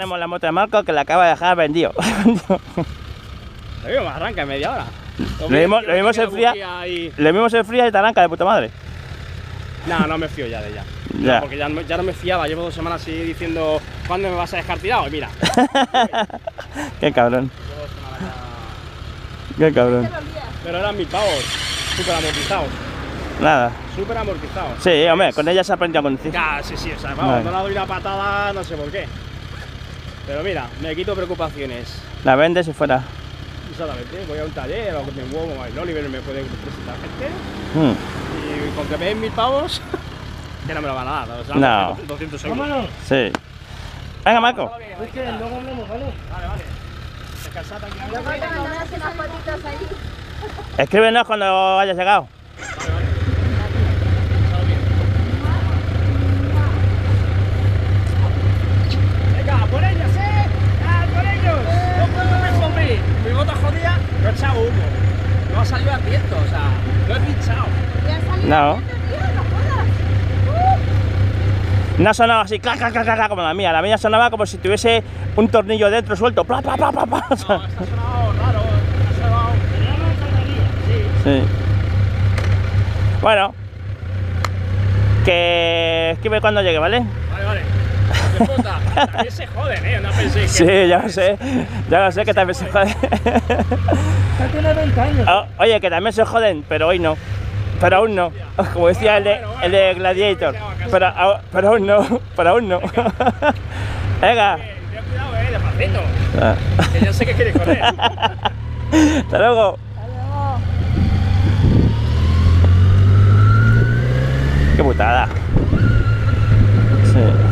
enseñamos la moto de Marco que la acaba de dejar vendido. Lo mismo me arranca en media hora. Lo mismo se fría y te arranca de puta madre. No, no me fío ya de ella. Ya. No, porque ya no me fiaba, llevo 2 semanas así diciendo ¿cuándo me vas a dejar tirado? Y mira. Qué cabrón. Llevo 2 semanas ya. Qué cabrón. Pero eran 1000 pavos, súper amortizados. Nada. Súper amortizados. Sí, hombre, con ella se aprendió a conducir. Claro, sí, o sea, vamos, no le doy una patada, no sé por qué. Pero mira, me quito preocupaciones. La vendes y fuera. Exactamente, voy a un taller o que me muevo, el Oliver me puede presentar gente. Mm. Y con que me den 1000 pavos, que no me lo van a dar, o sea, No. 200 euros. Vámonos. Sí. Venga, Marco. Es que luego hablamos, ¿vale? Vale. Descansad tranquilamente. Unas fotitos ahí. Escríbenos cuando hayas llegado. Venga, por ellos, por ellos. No puedo responder. Mi bota jodida, no he echado humo. No ha salido al viento, o sea, no he pinchado. Ya ha salido No. el tío, no jodas. No ha sonado así, clac, clac, clac, clac, como la mía. La mía sonaba como si tuviese un tornillo dentro suelto. Pla, pla, pla, pla, pla. No, esto ha sonado raro, ha sonado... Sí. Bueno. Que escribe cuando llegue, ¿vale? Vale. De puta, también se joden, no penséis que... Sí, ya lo sé que también se joden. Ya tiene 20 años. Oye, que también se joden, pero hoy no. Pero aún no. Como decía el de Gladiator. Pero aún no. Pero aún no. Venga. Ten cuidado, despacito. Ah. Que yo sé que quieres correr. Hasta luego. Qué putada. Sí.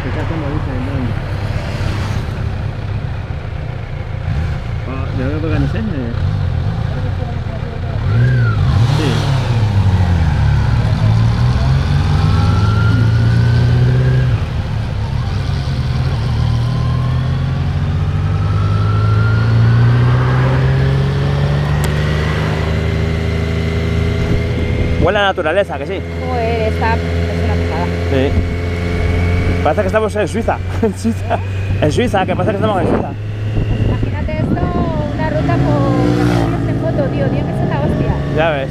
está haciendo luz en el ¿De dónde pegan ese? Sí. Huele a naturaleza, que sí. Joder, esta es una pasada. Sí. Parece que estamos en Suiza. En Suiza. En Suiza, que parece que estamos en Suiza. Pues imagínate esto, una ruta por en foto, tío, tiene que ser la hostia. Ya ves.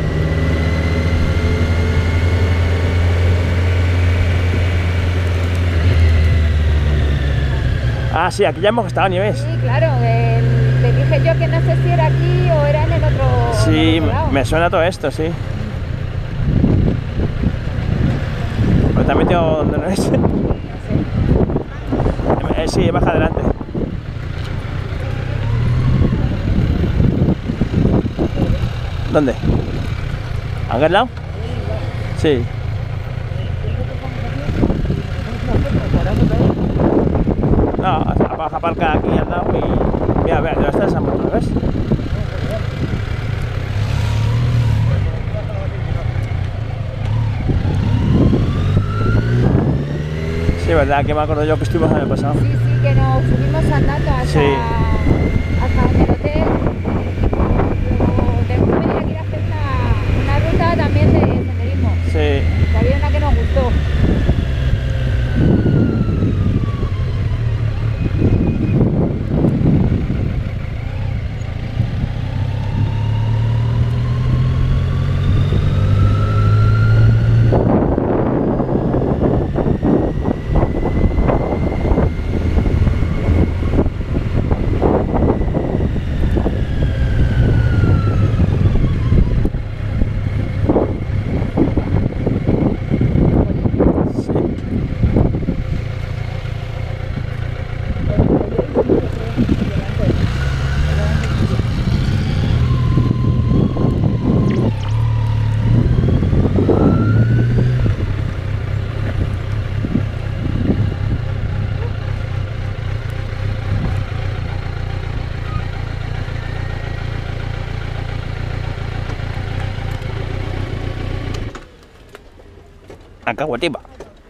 Ah, sí, aquí ya hemos estado, Nieves. Sí, claro, te dije yo que no sé si era aquí o era en el otro, Sí, en el otro lado. me suena todo esto, sí. Pero también tengo donde no es. No sé. Sí, baja adelante. ¿Dónde? ¿A aquel lado? Sí. No, vas a aparcar aquí al lado y... Mira, mira, ya está esa moto, ¿ves? Sí, verdad, que me acuerdo yo que estuvimos el año pasado. Sí, sí, que nos subimos andando hasta, Sí. hasta el hotel. Luego después venir aquí a hacer una ruta también de senderismo. Sí. Que había una que nos gustó. Acahuatipa.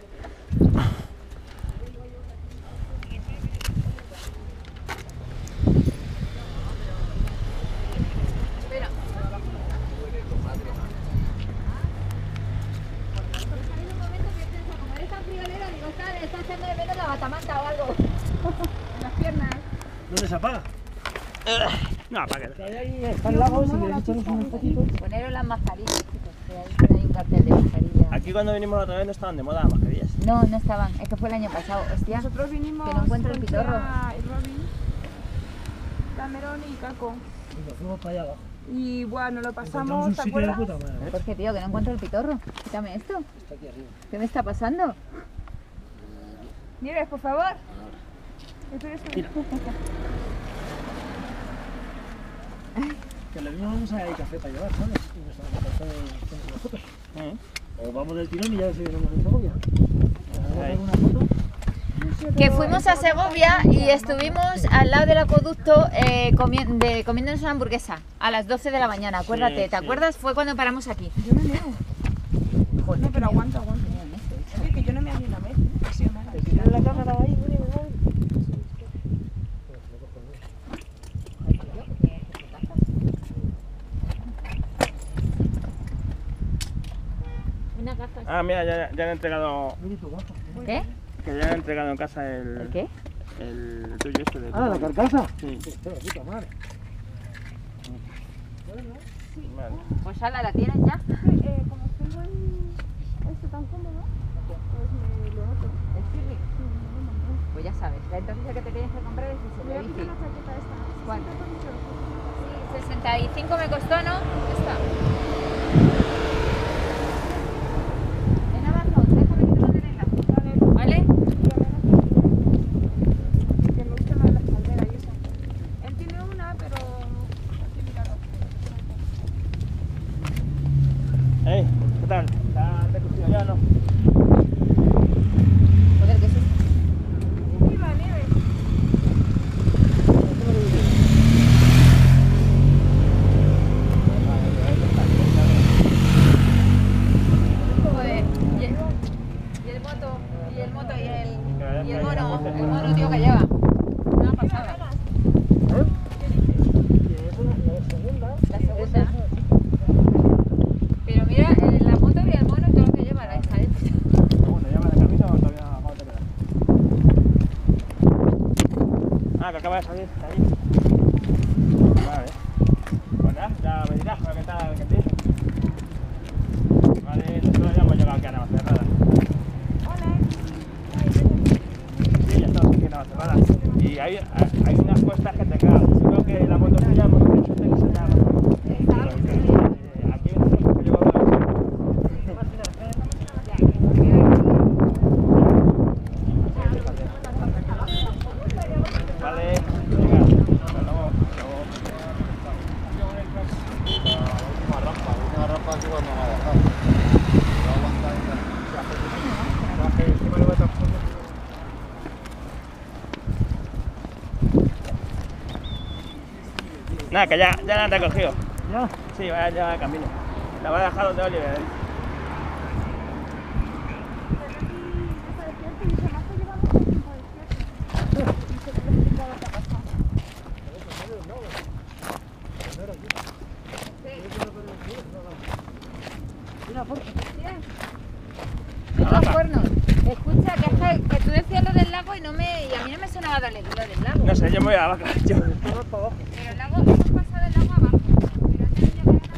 Está echando de menos la batamanta o algo. En las piernas. ¿Dónde se apaga? No, apague. Ahí está el lago, si queréis echarnos unos fotitos. Poneros las mascarillas, chicos, que ahí hay un cartel de mascarillas. Aquí cuando vinimos la otra vez no estaban de moda las mascarillas. No, no estaban, es que fue el año pasado. Hostia, Nosotros vinimos que no encuentro el con pitorro. Chea y Robin, Cameron y Caco. Y nos fuimos para allá abajo. Y bueno, lo Encontramos pasamos, un ¿te sitio de acuerdas? puta madre. Jorge, tío, que no encuentro el pitorro. Quítame esto. Está aquí arriba. ¿Qué me está pasando? Nieves, por favor. Espera, espera. Que lo mismo vamos a ir a café para llevar, ¿sabes? Y nos vamos a pasar con las fotos. O vamos del tirón y ya seguiremos en Segovia. Vamos a hacer una foto. Que fuimos a Segovia y estuvimos al lado del acueducto comiéndonos una hamburguesa a las 12 de la mañana, acuérdate, Sí, ¿te sí. acuerdas? Fue cuando paramos aquí. Yo me meo. Joder, No, pero aguanta, aguanta. Es que yo no me hago ni una vez. Ha sido mala. ¿Te tiras la cámara ahí? Mira, mira. Una gafa. Ah, mira, ya han entregado. Mira tu gafa. ¿Qué? Que ya han entregado en casa ¿El qué? el tuyo este de. Ah, la carcasa. Sí. Hostia, puta madre. Vale. Pues ala, ¿la tienes ya? Como tengo esto tan cómodo, pues me lo noto. ¿El Sirri? Sí, me lo noto. Pues ya sabes, entonces el que te tienes que comprar es Me ese voy de a quitar bici. la chaqueta esta. ¿Cuál? Sí, 65 me costó, ¿no? Ya está. En Amazon, déjame que te mande el enlace. ¿Vale? que me gusta la de la escalera y esa. Él tiene una, pero aquí míralo. ¿Qué tal? ¿Está recogido ya o no? Joder, ¿qué es esto? el moto y el mono tío que lleva. Una pasada. La segunda. Pero mira, la moto y el mono y todo lo que lleva la hija. Bueno, ¿ya va de camino o todavía no te queda? Ah, que acaba de salir de allí. Vale. Pues nada, ya me dirás qué tal el cantil. Vale, nosotros ya hemos llegado aquí a Navacerrada. Sí, ya estamos aquí en Navacerrada. Y hay unas cuestas que te cagan. Creo que la moto suya hemos tenido suerte que se llama. Aquí hay unas cosas que yo vale, venga, hasta luego. Última rampa aquí cuando me ha dejado. No aguanta Nada, que ya la han recogido. ¿Ya? Sí, ya va de camino. La va a dejar donde Oliver. Los cuernos. Escucha, que tú decías lo del lago y a mí no me sonaba lo del lago. No sé, yo me voy a la vaca. Pero el lago, hemos pasado el lago abajo. Pero antes ya que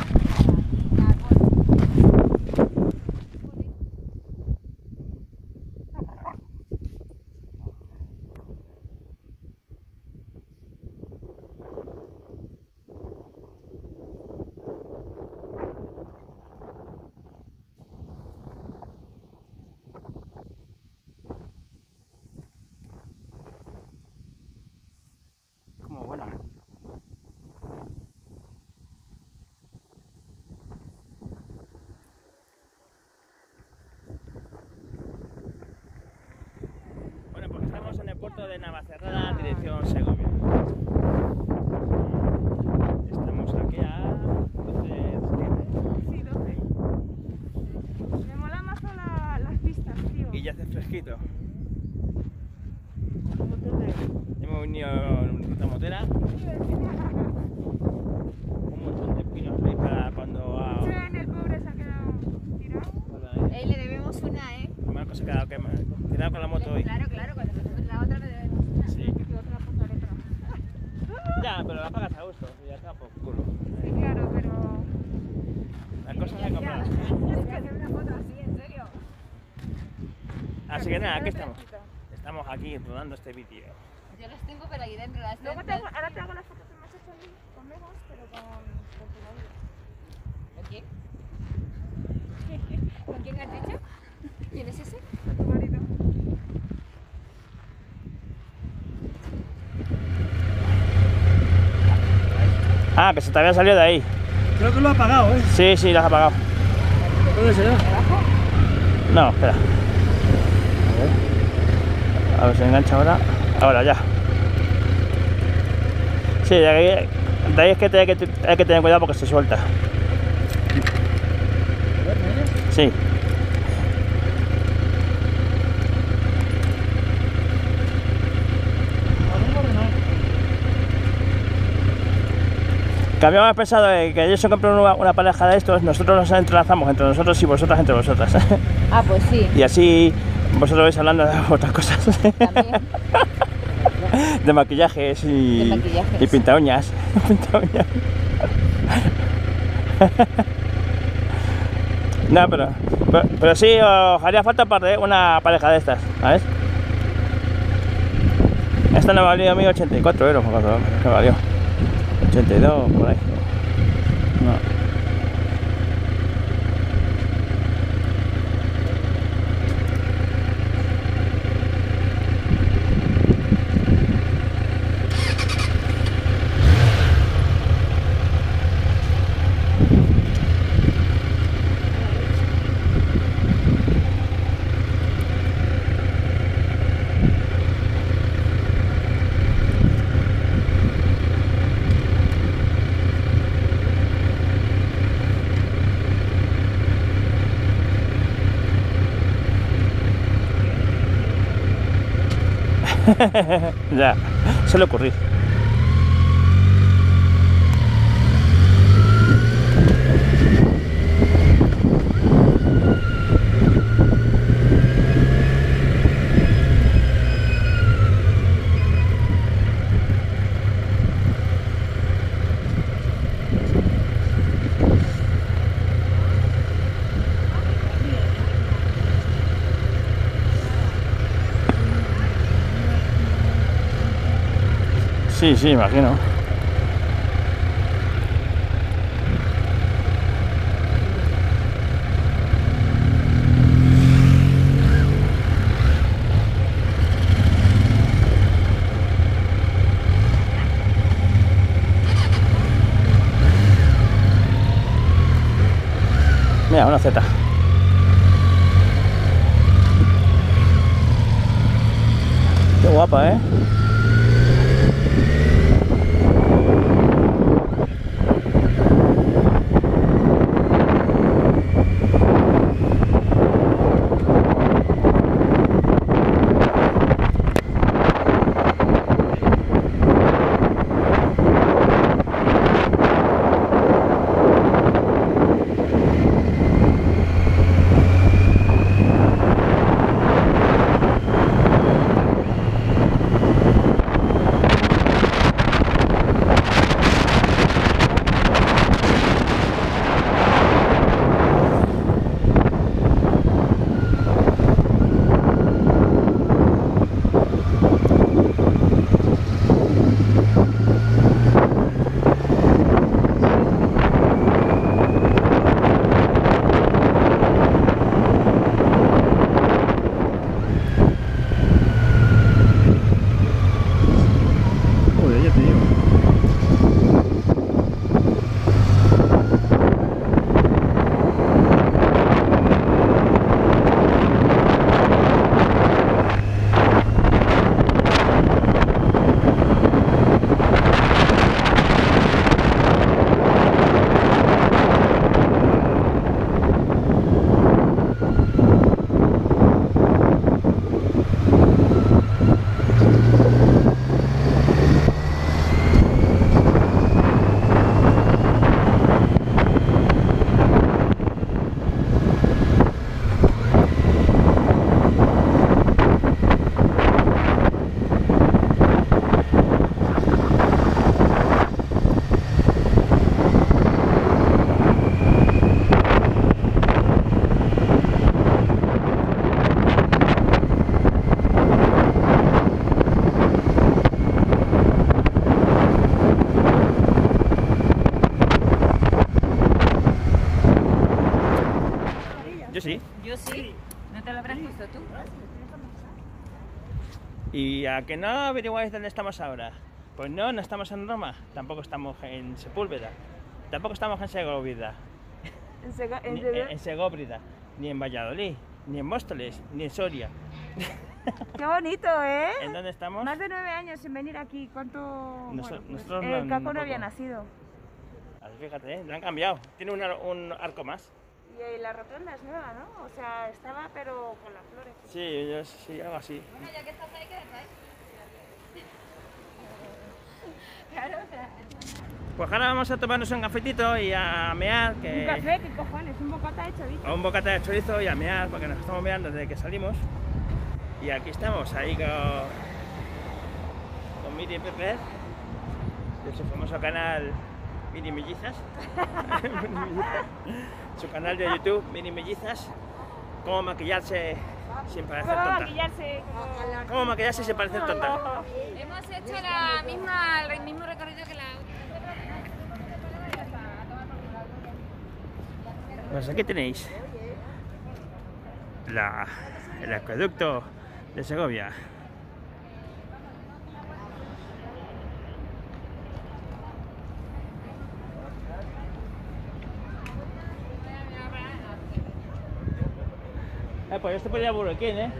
Como buena. Bueno, pues estamos en el puerto de Navacerrada, dirección Segovia. Estamos aquí a 12 de septiembre. Sí, 12. Me mola más las pistas, tío. Y ya hace fresquito. Hemos venido en ruta motera. Un montón de pinos ahí para cuando va. El pobre se ha quedado tirado. le debemos una, ¿eh? Marco se ha quedado tirado con la moto hoy. Claro, cuando la otra le debemos una. Sí. Que otra cosa al otro. Ya, pero la pagas a gusto. Y ya está por culo. Sí, claro, pero... Las cosas hay que comprar. Es que hacer una foto así, en serio. Así que nada, aquí estamos. Estamos aquí rodando este vídeo. Yo las tengo, pero ahí dentro las Luego tengo. ahora te hago las fotos que me has hecho allí con Megos, pero con tu novio. ¿Con quién? ¿Con quién has dicho? ¿Quién es ese? Con tu marido. Ah, que se te había salido de ahí. Creo que lo ha apagado, ¿eh? Sí, sí, lo has apagado. ¿Dónde será? No, espera. A ver si engancha ahora. Ahora ya. Sí, de ahí es que hay que tener cuidado porque se suelta. Sí. Que habíamos pensado que ellos se compran una pareja de estos, nosotros nos entrelazamos entre nosotros y vosotras entre vosotras. Ah, pues sí. Y así vosotros vais hablando de otras cosas. También. De maquillajes y, De maquillajes. y pinta uñas. No, pero sí, os haría falta una pareja de estas, ¿sabes? Esta me valió a mí 84 euros, me valió 82 por ahí. No. Ya, suele ocurrir. Sí, sí, imagino. Mira, una Z. Qué guapa, ¿eh? Yo sí. Yo sí. ¿No te lo habrás visto tú? ¿Y a que no averiguáis dónde estamos ahora? Pues no, no estamos en Roma, tampoco estamos en Sepúlveda, tampoco estamos en Segovia, en Segóbrida, ni en Valladolid, ni en Móstoles, ni en Soria. Qué bonito, ¿eh? ¿En dónde estamos? Más de 9 años sin venir aquí. ¿Cuánto? Nosotros El Caco no había nacido. Así, fíjate, lo han cambiado, tiene un arco más. Y la rotonda es nueva, ¿no? O sea, estaba pero con las flores. Sí, algo así. Bueno, ya que estás ahí, quédate ahí. Claro, o sea. Pues ahora vamos a tomarnos un cafetito y a mear. Un café, ¿qué cojones? Un bocata de chorizo. A un bocata de chorizo y a mear, porque nos estamos meando desde que salimos. Y aquí estamos, ahí con Miri Pepe, de su famoso canal Mini Mellizas. Su canal de YouTube, Mini Mellizas. Cómo maquillarse sin parecer tonta. Cómo maquillarse sin parecer tonta. Hemos hecho el mismo recorrido que la Pues aquí tenéis el acueducto de Segovia. Pues esto podría burroquín, ¿eh?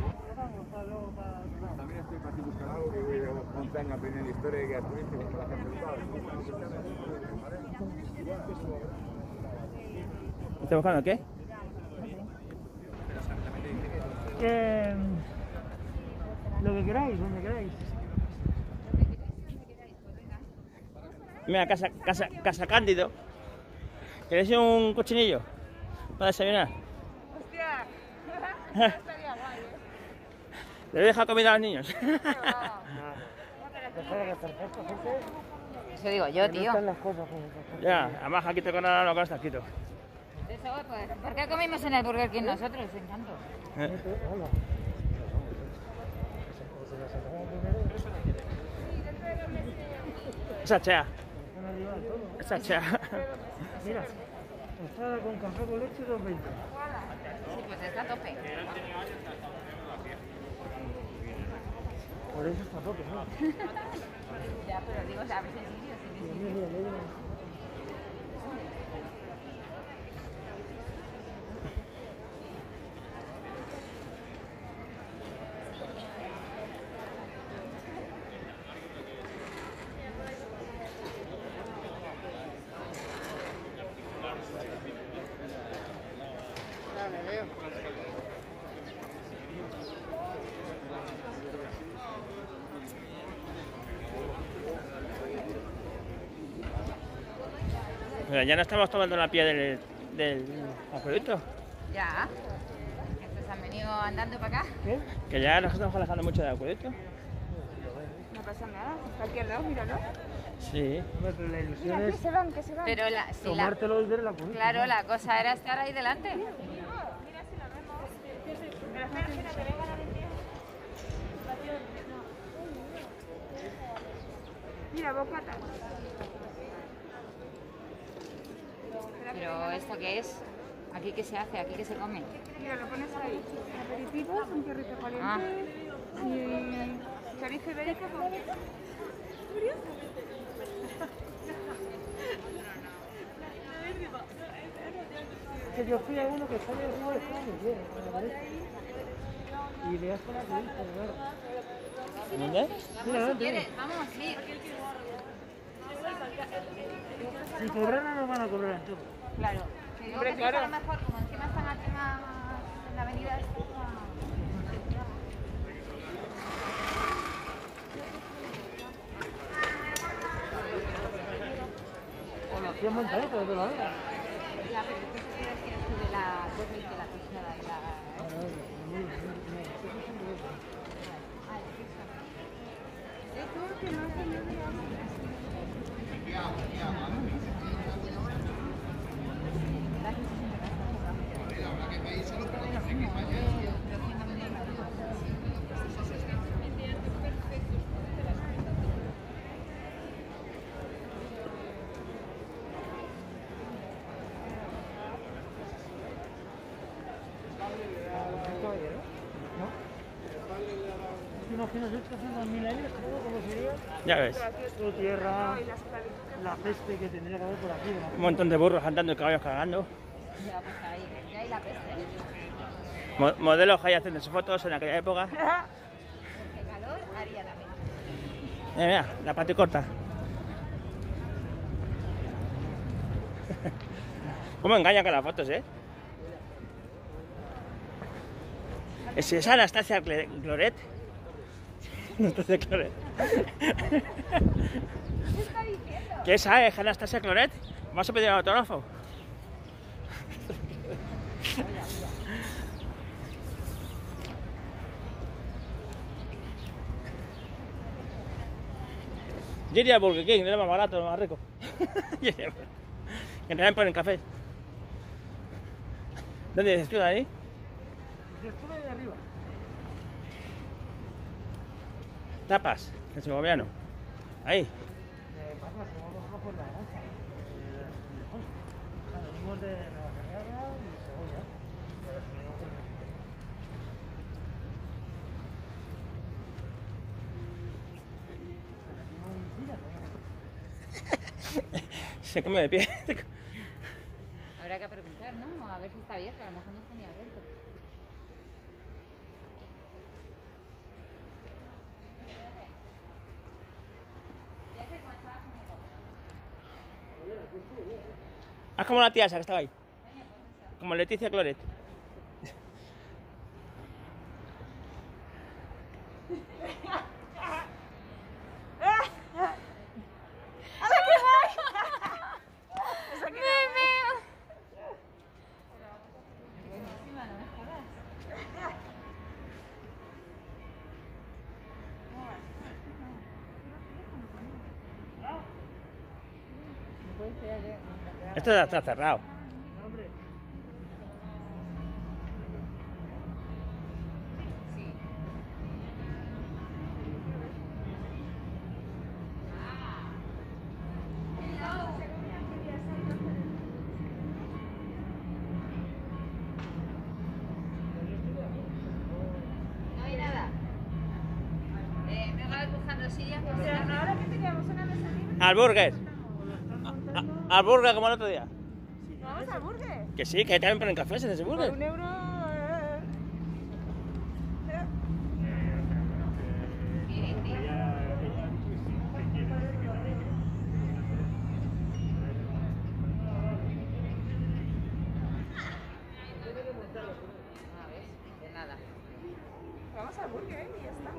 También estoy para buscar algo que contenga primera historia y que turística para la gente sabe. ¿Estás buscando qué? Lo que queráis, donde queráis. Mira, casa Cándido. ¿Queréis un cochinillo para desayunar? Hostia. Estaría guay, Le voy a dejar comida a los niños. Eso digo yo, tío. Ya, además aquí te contarán lo que está escrito. Eso, pues, ¿por qué comimos en el Burger King nosotros? Encanto. Esa chea. Esa chea. Mira, tostada con café con leche 2,20. Sí, pues está a tope. Por eso está poco, ¿no? Ya, pero digo, a ver si es sencillo, Mira, ya no estamos tomando la pie del acueducto. Ya. Estos han venido andando para acá. ¿Qué? Que ya nos estamos alejando mucho del acueducto. No pasa nada. Está aquí al lado, míralo. Sí. Hombre, pero la ilusión Mira, que es se van, que se van. Pero si la, tomártelo y ver la comida. claro, la cosa era estar ahí delante. Mira, bocata. Pero ¿esto qué es? ¿Aquí qué se hace? ¿Aquí qué se come? Mira, lo pones ahí. Aperitivos, un perrito caliente. Ah. Y chorizo ibérico con... Que yo fui a uno que sale de juego de juego muy bien, me parece. Y le hace la entrevista, claro. ¿Dónde? Mira, Si ¿dónde? quieres, vamos, sí. Si cobran no van a cobrar en todo. Claro. Que Hombre, que claro. a lo mejor, como encima están aquí más en la avenida esta. O lo hacían montadito de la hora. Ya, pero ¿qué se quiere decir esto de la de la tostada y la... Imaginas esto hace 2000 años, ¿cómo sería? Ya ves. Todo tierra, la peste que tendría que haber por aquí. Un montón de burros andando y caballos cagando. Ya, pues ahí, ya hay la peste. Modelos ahí haciendo sus fotos en aquella época. Qué calor haría también. Mira, la pata corta. ¿Cómo engañan con las fotos, eh? ¿Es esa Anastasia Cloret? Anastasia Cloret. ¿Qué es esa, Anastasia Cloret? ¿Vamos a pedir un autógrafo? Yo iría a Burger King, es lo más barato, lo más rico. Que también ponen café. ¿Dónde dices tú, Dani? Estuve de arriba. Tapas, el segoviano. Ahí. Vamos, vamos por la granja. Venimos de Nueva Granada y Segovia. Se come de pie. Habrá que preguntar, ¿no? A ver si está abierto, a lo mejor no está ni abierto. Haz como la tía esa que estaba ahí. Como Leticia Cloret. Esto ya está cerrado. No hay nada. Me va buscando sillas. Ahora que teníamos una mesa libre. Al burger. Al burger como el otro día. Vamos al burger. Que sí, que también ponen cafés en ese Por burger. 1 euro. De nada. Vamos al burger y ya está.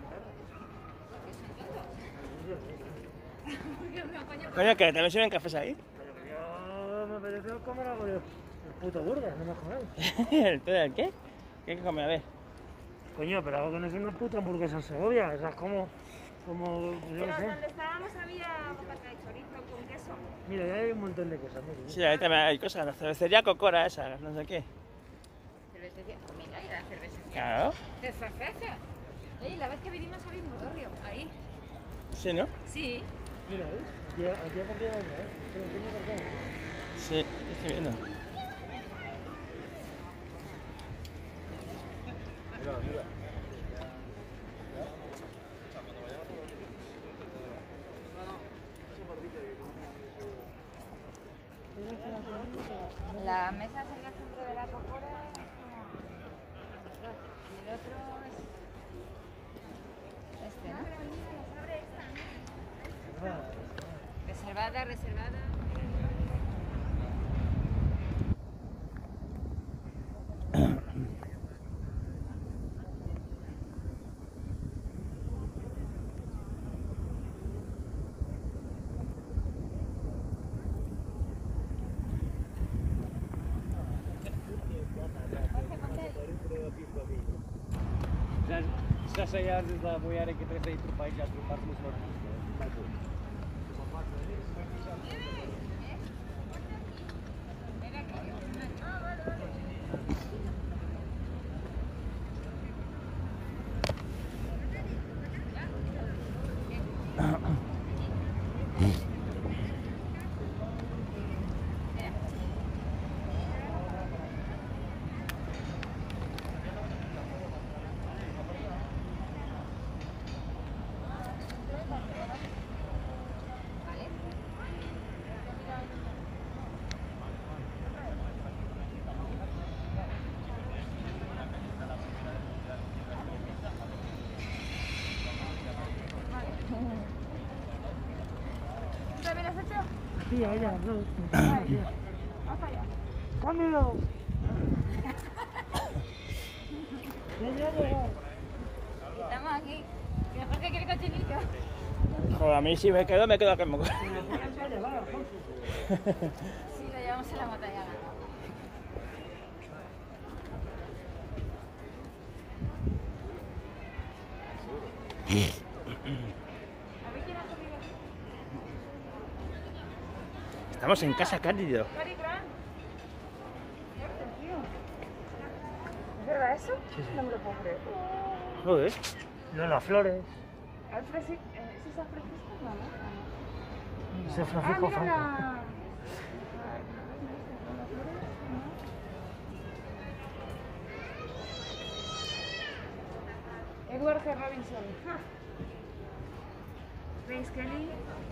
Coño, que también sirven cafés ahí. Yo me apetece comer algo del puto burger, no me jodáis. ¿El qué? ¿Qué hay que comer? A ver. Coño, pero algo que no es una puta hamburguesa en Segovia, esa es como yo Pero qué sé. donde estábamos había patata de chorizo con queso. Mira, ya hay un montón de cosas, mira. Sí, ahí también hay cosas. La cervecería Cocora esa, no sé qué. Cervecería. Mira, y la cervecería. Claro. ¿De cerveza? Oye, la vez que vinimos había un motorrio. Ahí. Sí, ¿no? Sí. Mira, ¿ves? Aquí ha partido la otra, ¿eh? Pero tiene por qué. Sí, estoy viendo. La mesa sería el centro de la cocora. Y el otro es este, ¿no? Reservada, reservada. Já sei às vezes a boiar que três aí por pai já trocar nos norte. ¿Tú también has hecho? Sí, a ella, no. Vamos allá. ¡Cámbialo! Ya, Estamos aquí. ¿Qué mejor que quiere cochinillo? Joder, a mí si me quedo aquí en Moco. Sí, lo llevamos en la moto ya. A ver quién ha comido. Estamos en Casa Cándido. Cari Gran. Tío. ¿Es verdad eso? Sí, sí. No me lo puedo creer. Joder. No, las flores. Alfred, ¿es esa Francisco? No, Ese Ah, Francisco mira Franco. la... Edward G. Robinson. Ah. Grace Kelly.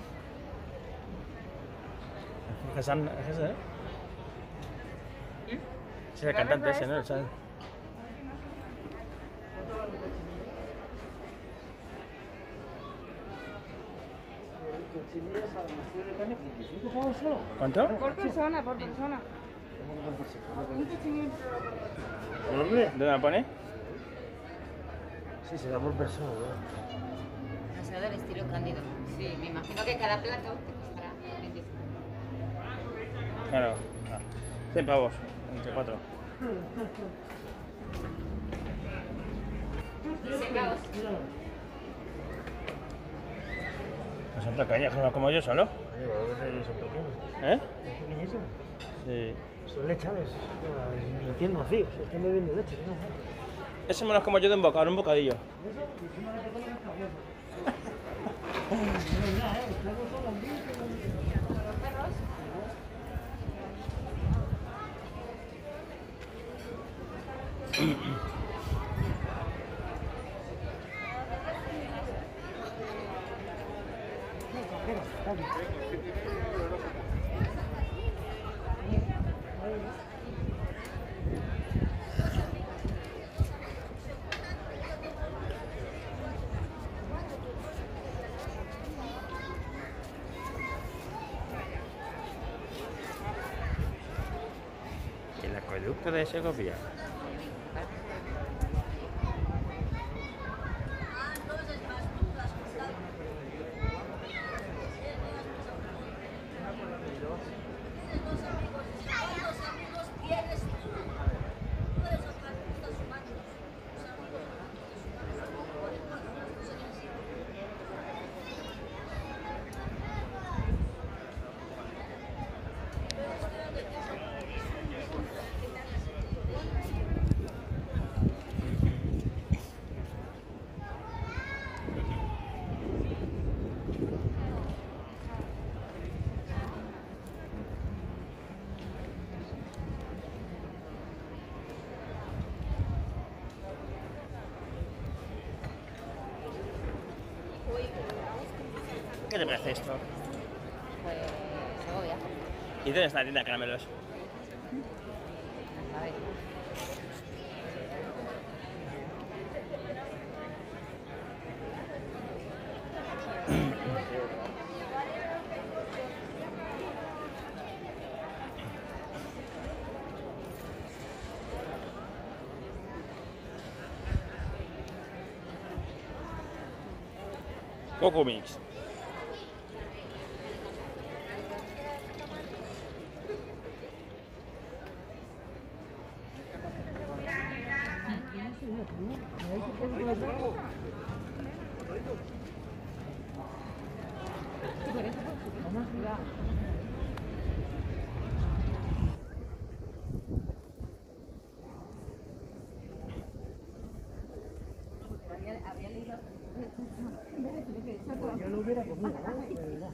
¿Es ese, eh? Sí, el cantante ese, ¿no? ¿Sabes? ¿Cuánto? Por persona, por persona. Un cochinillo. ¿Dónde? ¿Dónde me pone? Sí, se da por persona, ¿no? Museo del estilo cándido. Sí, me imagino que cada plato te costará 25. Claro. 100 pavos, entre 4. Secaos. Pues otra caña, como yo solo. Son pequeños. ¿Eh? Son pequeñísimos. Sí. Son lechales. Recién nacidos. Están bebiendo leche. ¿No? Eso me los como yo de un bocado, un bocadillo. Eso, y encima le tocan las cabezas. No, mira, los perros son los mismos. Los perros. El acueducto de Segovia. ¿Qué te parece esto? Pues Segovia. ¿Y dónde está la tienda de caramelos? A ver. Coco Mix. Yo lo hubiera comido, ¿no? De verdad.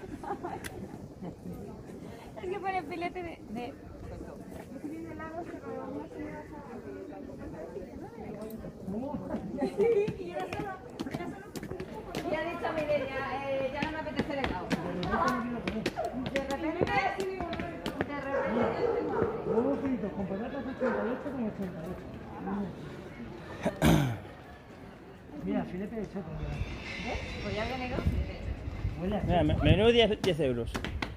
Es que pone filete de... Ya ha dicho Mireia, ya no me apetece el helado. De repente... Huevos fritos con patatas 88 con 88. Mira, filete de choco, mira. Pues ya viene dos. Huele a Mira, menú 10 euros.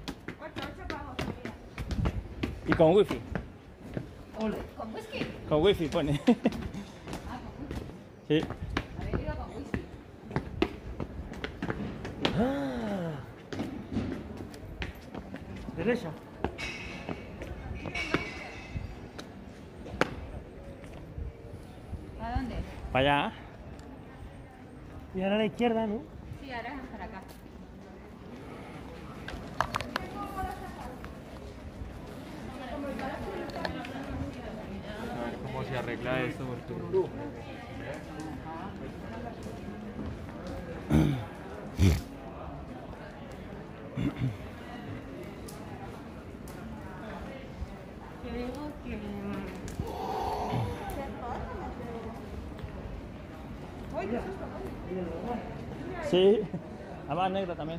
Y con wifi. Ole. ¿Con whisky? Con wifi pone. Sí. Habéis ido con whisky. Ah. Derecha. ¿A dónde? Para allá. Y ahora a la izquierda, ¿no? Sí, ahora es para acá. A ver cómo se arregla esto porque... Sí. La más negra también.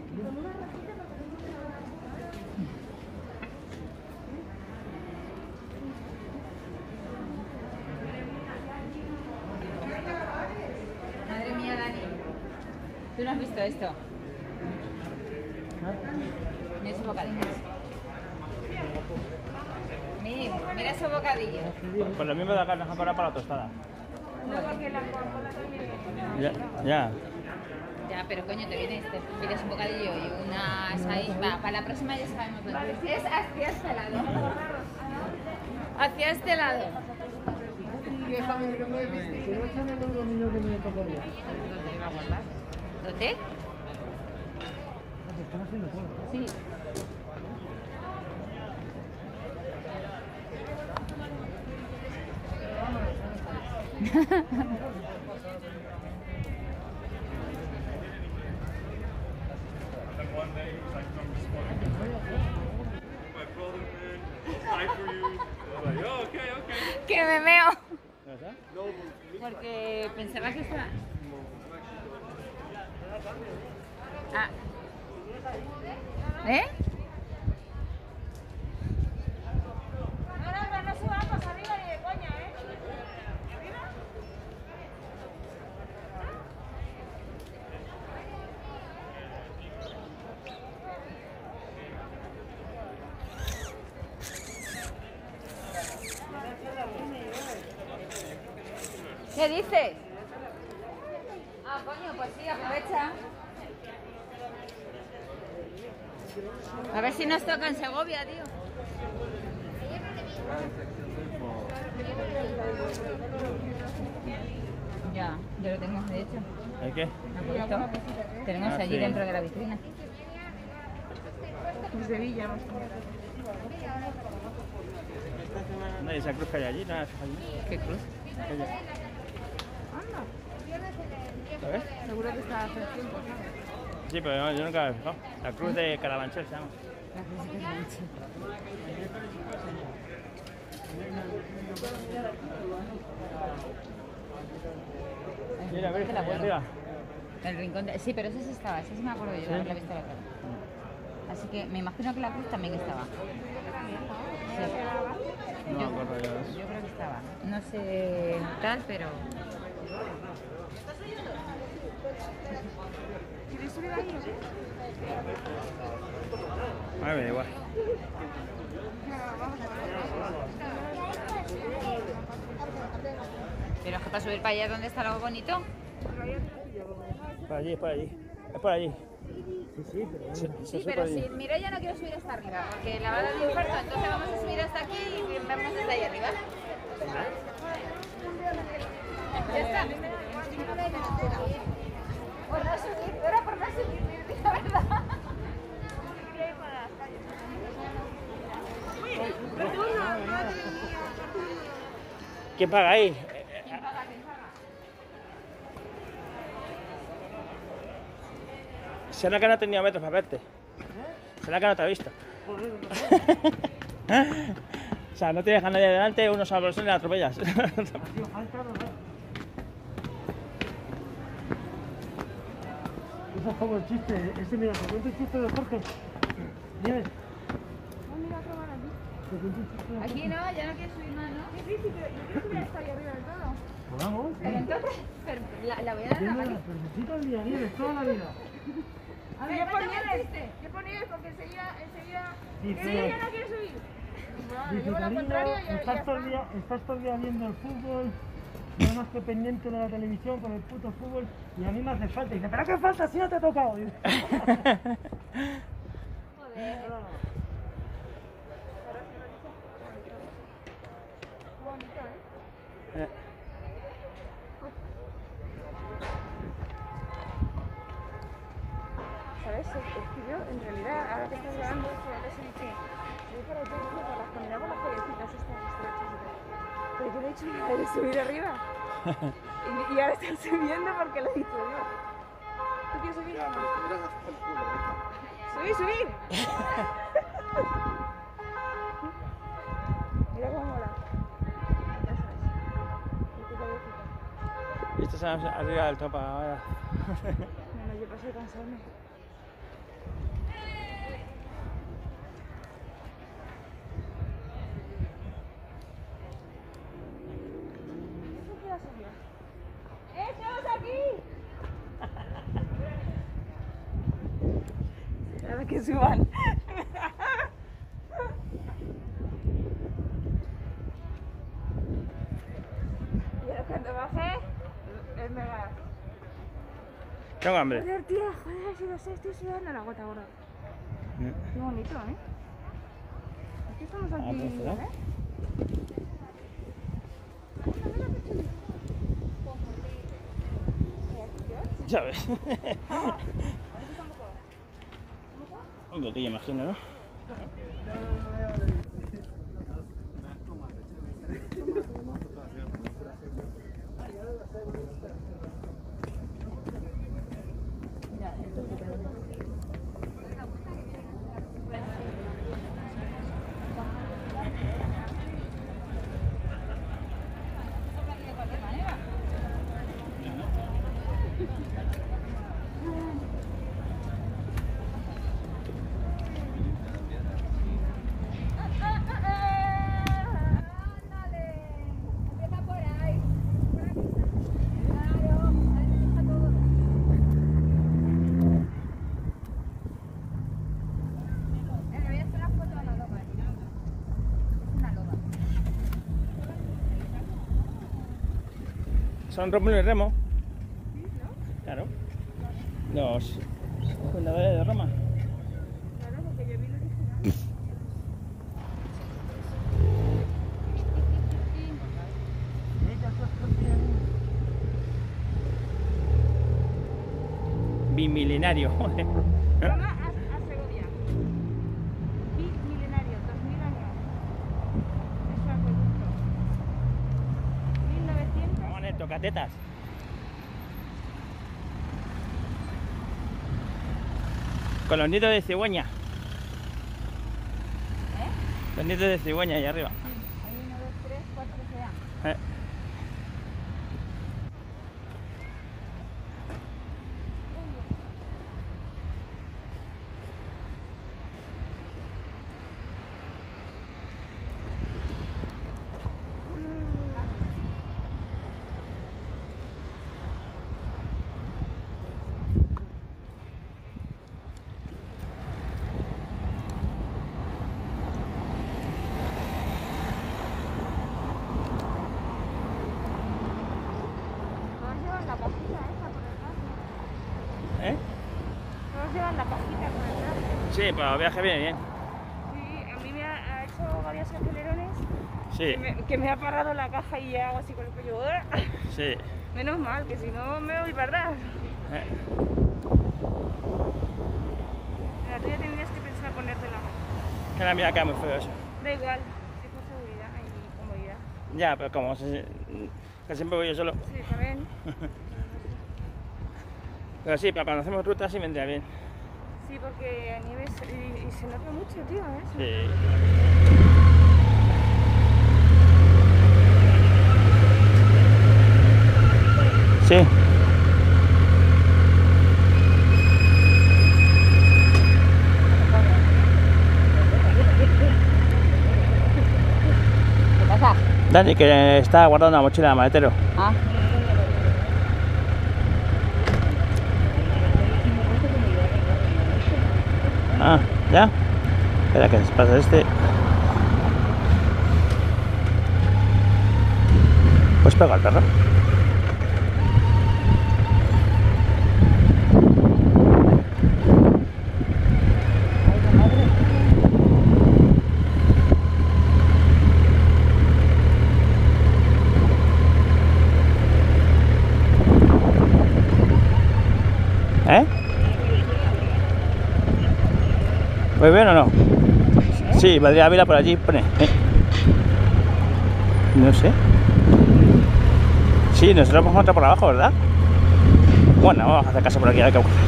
Madre mía, Dani. ¿Tú no has visto esto? Mira esos bocadillos. Mira esos bocadillos. Pues lo mismo de acá, nos han cobrado para la tostada. No, porque la Coca-Cola también. Ya. Ya, pero coño, te pides un bocadillo y unas ahí. Va, para la próxima ya sabemos dónde. Es hacia este lado. Hacia este lado. Que no están en los niños que me tocaría. ¿Dónde? Se están haciendo todo. Sí. Que me meo. Porque pensaba que estaba... Ah. ¿Eh? No subamos arriba ni de coña, ¿eh? ¿Qué dices? Ah, coño, pues sí, aprovecha. A ver si nos toca en Segovia, tío. Ya, yo lo tengo, de hecho. ¿El qué? Tenemos allí sí. dentro de la vitrina. De Sevilla, más No, y esa cruz que hay allí, nada, allí. ¿Qué cruz? Aquella. ¿La ves? seguro que está hace tiempo, ¿sabes? Sí, pero yo nunca me he fijado. La cruz de Carabanchel se llama. La cruz de Carabanchel. Mira, a ver, de la allá arriba. El rincón de... Sí, pero ese sí estaba, ese sí me acuerdo yo de haberla visto la cara. Así que me imagino que la cruz también estaba. Sí. No me acuerdo yo de eso. Yo creo que estaba. No sé tal, pero... ¿Quieres subir ahí o qué? A mí me da igual. Pero es que para subir para allá, ¿dónde está lo bonito? Por allí, es por allí. Es por allí. Sí, pero Sí, Sí, pero si Mireia no quiere subir hasta arriba, porque la va a dar un infarto, entonces vamos a subir hasta aquí y vemos desde ahí arriba. Ya está. Por no subir, era por no subir, la verdad. ¿Quién paga ahí? Será que no ha tenido metros para verte. Será que no te ha visto. O sea, no tienes a nadie delante, uno sale por el suelo y la atropellas. tío, falta no ver. Eso es como el chiste. Ese, mira, te cuento el chiste de Jorge. Nieves. Mira, qué van aquí. Te cuento el chiste de Jorge. Aquí no, ya no quiero subir más, ¿no? Sí, pero yo creo que ya está ahí arriba del todo. Pues vamos. Pero entonces, pero la voy a dar a Tiene María. la perdecita al día, Nieves, toda la vida. A ver, yo por Nieves porque enseguida Dice- que ella no quiere subir. Bueno, Dice, llevo la cariño, contraria y ya estás está. todo el día viendo el fútbol, no más que pendiente de la televisión con el puto fútbol, y a mí me hace falta. Y dice, ¿pero qué falta si no te ha tocado? Y dice, Bonito, ¿eh? ¿Sabes? Es que yo, en realidad, ahora que estás grabando, les he dicho, voy para allá, por las caminar por las callecitas estas estrechas y tal. Pero yo le he dicho nada de subir arriba. Y ahora están subiendo porque lo he dicho yo. ¿Tú quieres subir? ¡Subir, subir! Mira cómo mola. Ya sabes. Mi puta viejita. Y estás arriba del topa ahora. No, yo paso de cansarme. ¡Estamos aquí! Ahora que suban. Y ahora cuando baje, es mega. Tengo hambre. Joder, tía, joder, si lo sé, estoy sudando la gota gorda. Qué bonito, ¿eh? Aquí estamos aquí, pues, ¿verdad? ¿eh? ¿Sabes? Un boquillo, imagino, ¿no? Son Rómulo y Remo. Claro. Los fundadores de Roma. Claro, porque yo vi lo original. Bimilenario. Roma a Segovia. Bimilenario, 2000 años. Eso acueducto. 1900. Vamos a poner tocatetas. Con los nidos de cigüeña. Los nidos de cigüeña ahí arriba. Hay 1, 2, 3, 4 sea. Todos llevan la pajita con el brazo. Sí, para el viaje viene bien. Sí, a mí me ha hecho varios acelerones Sí, que me ha parado la caja y hago así con el cuello. sí. Menos mal, que si no me voy para atrás. La tuya tendrías que pensar ponértela. Que la mía queda muy feo eso. Da igual, es por seguridad y comodidad. Ya, pero como que siempre voy yo solo. Sí, también. Pero sí, para cuando hacemos rutas sí vendría bien. Sí, porque a nieve y se nota mucho, tío, ¿eh? Sí. Sí. ¿Qué pasa? Dani, que está guardando la mochila de maletero. Ah. Ah, ¿ya? Espera que se pasa este. Pues pega al perro. ¿Eh? ¿Muy bien o no? Sí, Valdría Ávila por allí pone. No sé. Sí, nosotros vamos a entrar por abajo, ¿verdad? Bueno, vamos a hacer caso por aquí, a ver qué ocurre.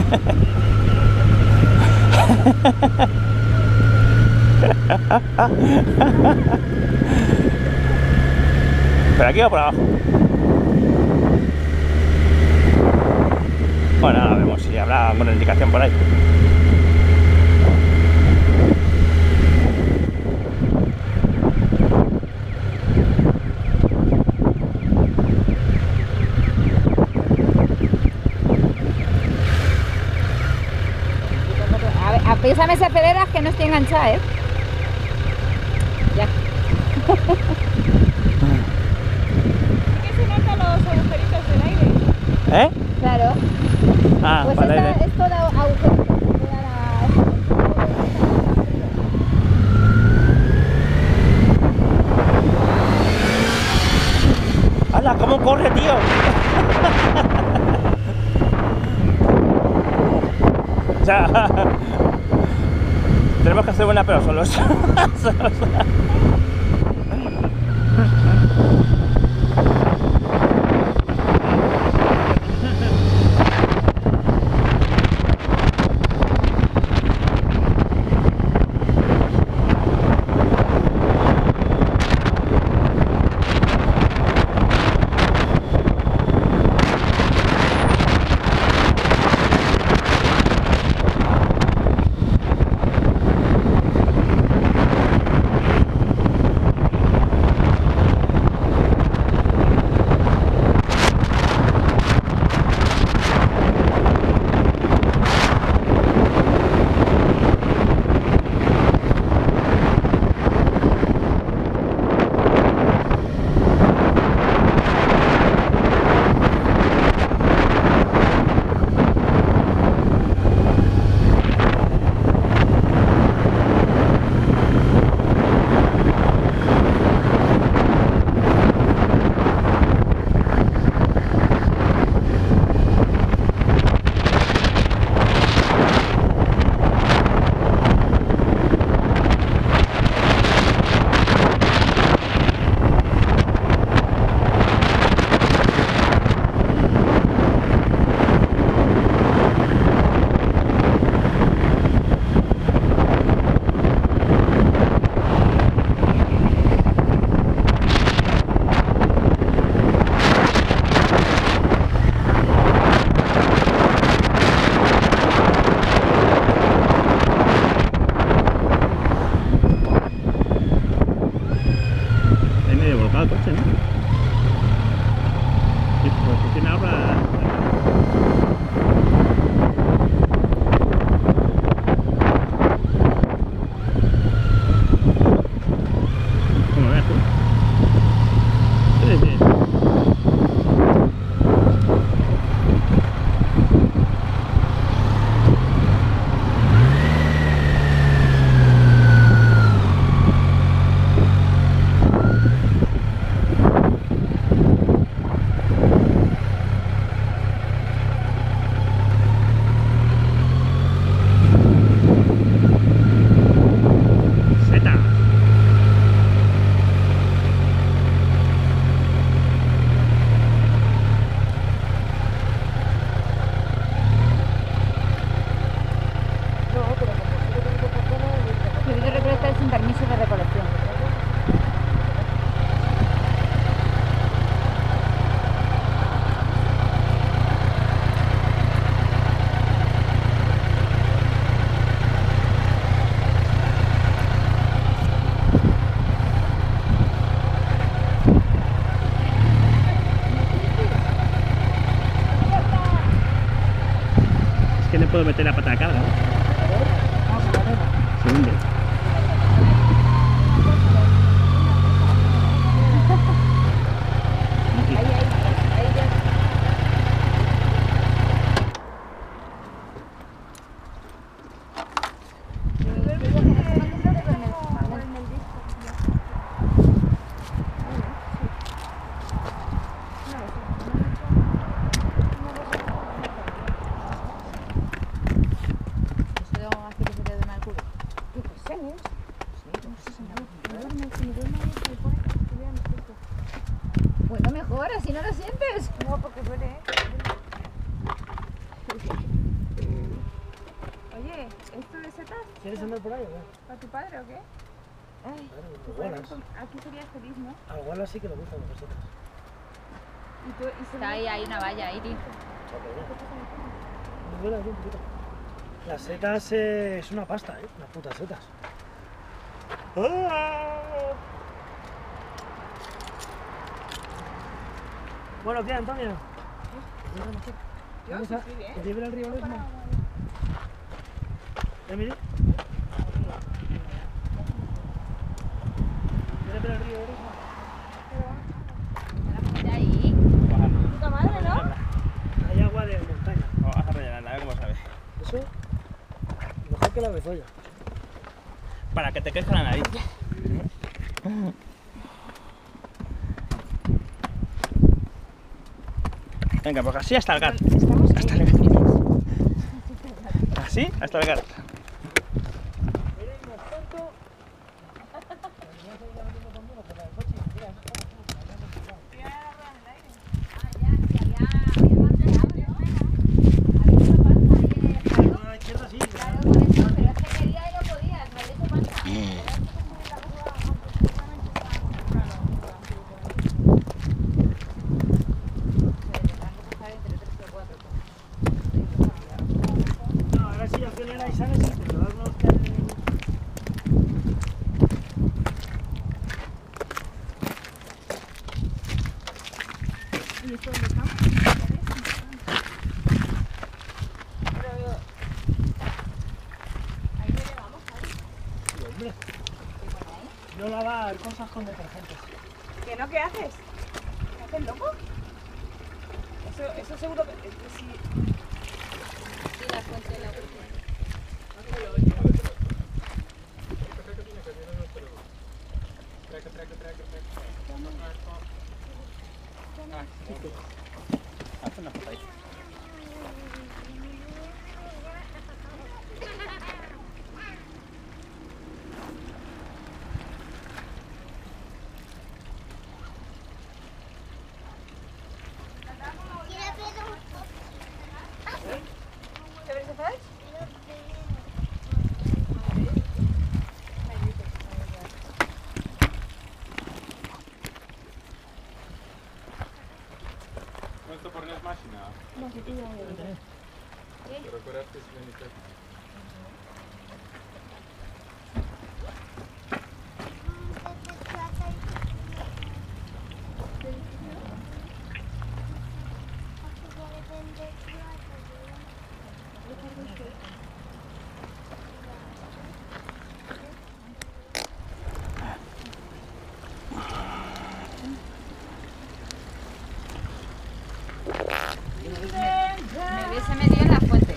¿Por aquí o por abajo? Bueno, ahora vemos si habrá alguna indicación por ahí. A ver, apísame esa pedera que no estoy enganchada, ¿eh? Ya. ¿Qué se notan los agujeritos del aire? ¿Eh? Claro. Ah, Pues para el esta aire. es toda agujero. ¡Hala! ¿Cómo corre, tío? O sea, Tenemos que hacer una pero solos. Solos. puedo meter la pata de carga, ¿no? Se hunde. Bueno, mejor, así no lo sientes. No, porque duele, ¿eh? Oye, ¿esto de setas? ¿Quieres andar por ahí o qué? ¿Para tu padre o qué? Ay, Claro, tu igualas. padre aquí serías feliz, ¿no? Al Wallace sí que le gustan las setas. Y tú, y Está ahí, hay una valla ahí, tío. Me duele aquí un poquito. Las setas es una pasta, unas putas setas. Bueno, ¿qué, Antonio? Yo sí estoy bien. ¿Te lleve al río Lesmo? Emily. ¿Quieres ver el río Lesmo? De ahí. Puta madre, ¿no? Hay agua de montaña. Vamos a rellenarla, a ver cómo sabe. Eso, mejor que la bezoya. Para que te crezca la nariz. Venga, pues así hasta el GAT. Estamos Hasta el GAT. Así hasta el GAT. ¿Y esto dónde estamos? Ahí le llevamos, ¿sabes? Sí, hombre. Yo lavar cosas con detergentes. ¿Qué no? ¿Qué haces? ¿Qué haces, loco? Eso seguro que sí. Sí, la fuente de la fuente. Haz una foto ahí. ¿Qué ves hacer? ¿Esto por las máquinas? No, si tú ya ¿Te recuerdas que se me dice? Me hubiese metido en la fuente.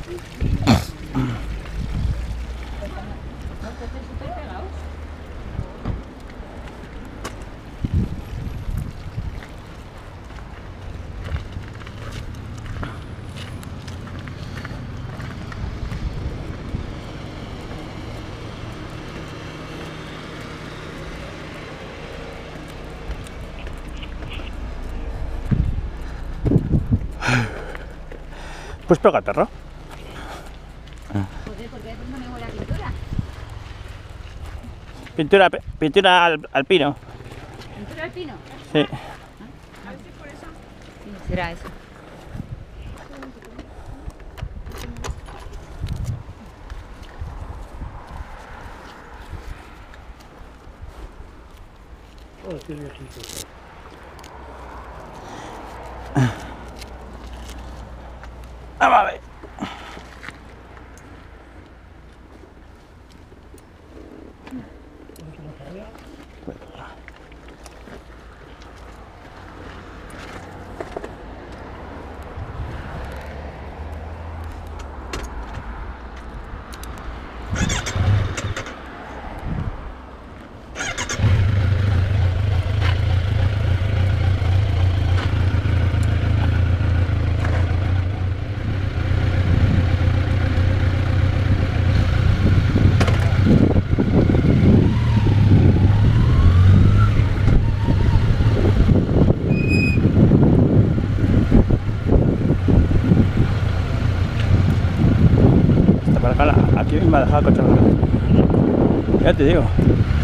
Pues pégate, ¿no? Joder, ¿por qué le ponemos la pintura? Pintura al pino. ¿Pintura al pino? Sí. Sí, será eso. Oh, qué viejito. Vamos a ver. Aquí me ha dejado el coche. Ya te digo.